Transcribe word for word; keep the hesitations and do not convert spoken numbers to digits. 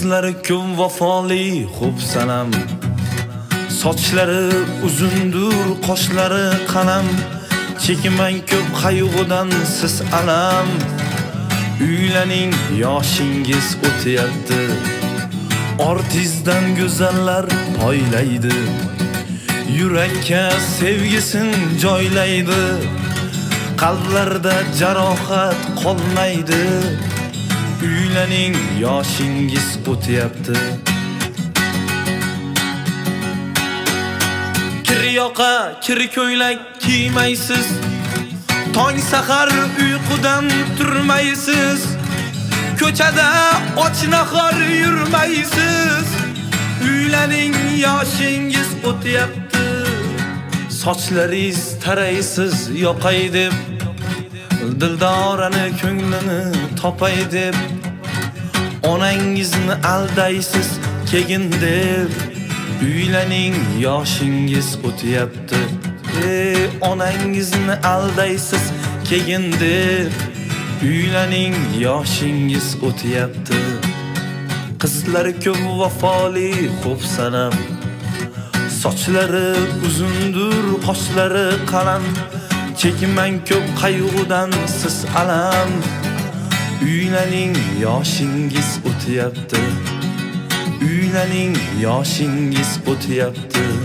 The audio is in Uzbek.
Qizlari ko'p vafoli xo'p sanam, sochlari uzundur, qoshlari qalam. Chekmang ko'p qayg'udan siz alam. Uylaning, yoshingiz o'tyapti. Ortizdan go'zallar poylaydi. Yurakka sevgisin joylaydi. Qalblarda jarohat qolmaydi. Uylaning, yoshingiz o'tyapti. Kir yoqa, kir ko'ylak kiymaysiz. Tong sahar uyqudan turmaysiz. Ko'chada och nahor yurmaysiz. Uylaning, yoshingiz o'tyapti. Sochlaringiz taraysiz yoqay deb, dildorani ko'nglini topay deb. Onangizni aldaysiz kegin deb. Uylaning, yoshingiz o'tyapti. Ey onangizni aldaysiz kegin deb. Uylaning, yoshingiz o'tyapti. Qizlari ko'p vafoli xo'p sanam, sochlari uzundur, qoshlari qalam. Chekmang ko'p qayg'udan siz alam. Uylaning, yoshingiz o'tyapti. Uylaning, yoshingiz o'tyapti.